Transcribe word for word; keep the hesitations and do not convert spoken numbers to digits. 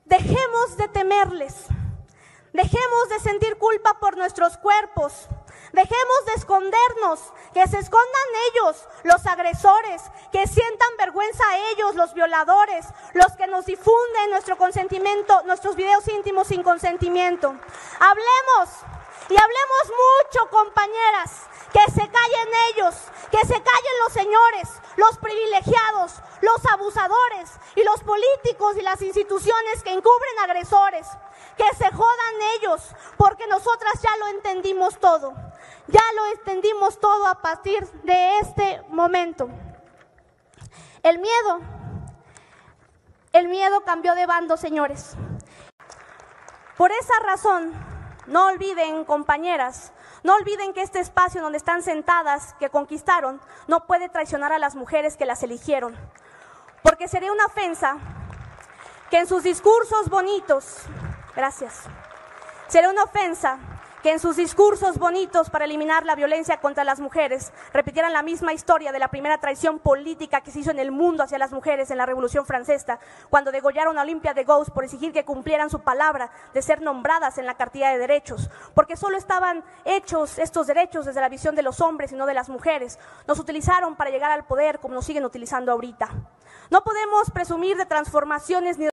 Dejemos de temerles, dejemos de sentir culpa por nuestros cuerpos, dejemos de escondernos, que se escondan ellos, los agresores, que sientan vergüenza a ellos, los violadores, los que nos difunden nuestro consentimiento, nuestros videos íntimos sin consentimiento. Hablemos y hablemos mucho, compañeras, que se callen ellos, que se callen los señores, los privilegiados, los abusadores y los políticos y las instituciones que encubren agresores, que se jodan ellos, porque nosotras ya lo entendimos todo, ya lo entendimos todo a partir de este momento. El miedo, el miedo cambió de bando, señores. Por esa razón, no olviden, compañeras, no olviden que este espacio donde están sentadas, que conquistaron, no puede traicionar a las mujeres que las eligieron, porque sería una ofensa que en sus discursos bonitos, gracias, sería una ofensa que en sus discursos bonitos para eliminar la violencia contra las mujeres repitieran la misma historia de la primera traición política que se hizo en el mundo hacia las mujeres en la Revolución Francesa, cuando degollaron a Olympia de Gaulle por exigir que cumplieran su palabra de ser nombradas en la cartilla de derechos, porque solo estaban hechos estos derechos desde la visión de los hombres y no de las mujeres. Nos utilizaron para llegar al poder como nos siguen utilizando ahorita. No podemos presumir de transformaciones ni